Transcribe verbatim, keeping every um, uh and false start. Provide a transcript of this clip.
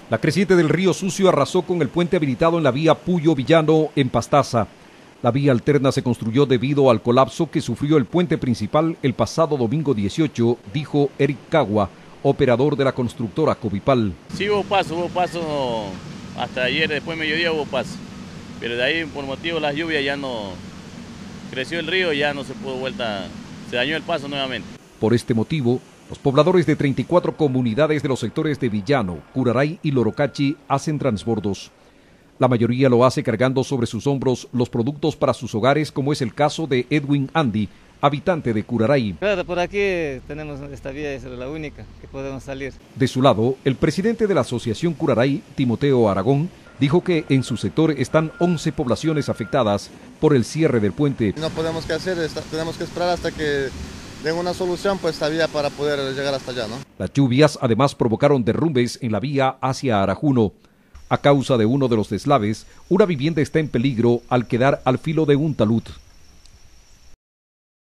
La creciente del río Sucio arrasó con el puente habilitado en la vía Puyo-Villano en Pastaza. La vía alterna se construyó debido al colapso que sufrió el puente principal el pasado domingo dieciocho, dijo Eric Cagua, operador de la constructora Covipal. Sí hubo paso, hubo paso hasta ayer, después de mediodía hubo paso, pero de ahí por motivo de las lluvias ya no creció el río, ya no se pudo vuelta, se dañó el paso nuevamente. Por este motivo, los pobladores de treinta y cuatro comunidades de los sectores de Villano, Curaray y Lorocachi hacen transbordos. La mayoría lo hace cargando sobre sus hombros los productos para sus hogares, como es el caso de Edwin Andy, habitante de Curaray. Claro, por aquí tenemos esta vía, es la única que podemos salir. De su lado, el presidente de la Asociación Curaray, Timoteo Aragón, dijo que en su sector están once poblaciones afectadas por el cierre del puente. No podemos qué hacer, tenemos que esperar hasta que den una solución pues esta vía para poder llegar hasta allá, ¿no? Las lluvias además provocaron derrumbes en la vía hacia Arajuno. A causa de uno de los deslaves, una vivienda está en peligro al quedar al filo de un talud.